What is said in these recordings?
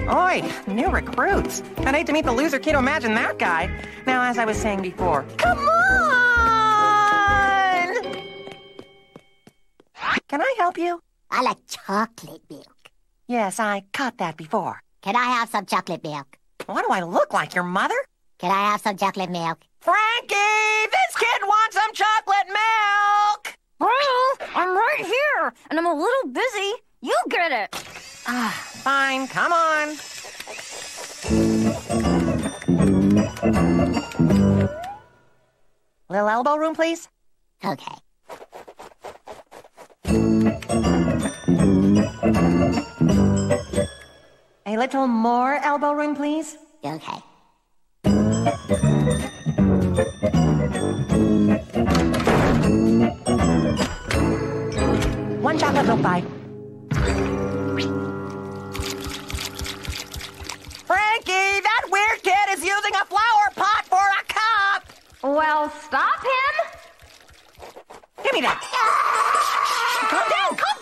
Oi, new recruits. I'd hate to meet the loser kid who imagined that guy. Now, as I was saying before, come on! Can I help you? I like chocolate milk. Yes, I caught that before. Can I have some chocolate milk? What do I look like, your mother? Can I have some chocolate milk? Frankie, this kid wants some chocolate milk! Well, I'm right here, and I'm a little busy. You get it. Fine, come on. Little elbow room, please? Okay. A little more elbow room, please? Okay. One chocolate milk pie. Frankie, that weird kid is using a flower pot for a cup! Well, stop him. Give me that! Calm down, calm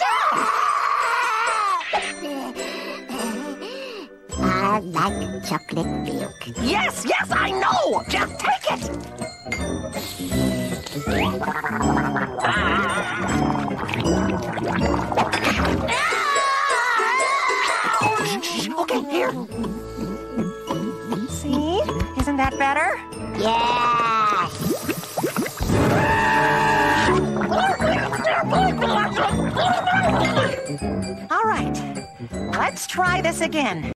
down! I like chocolate milk. Yes, yes, I know! Just take it! Okay, here. See? Isn't that better? Yes! All right, let's try this again.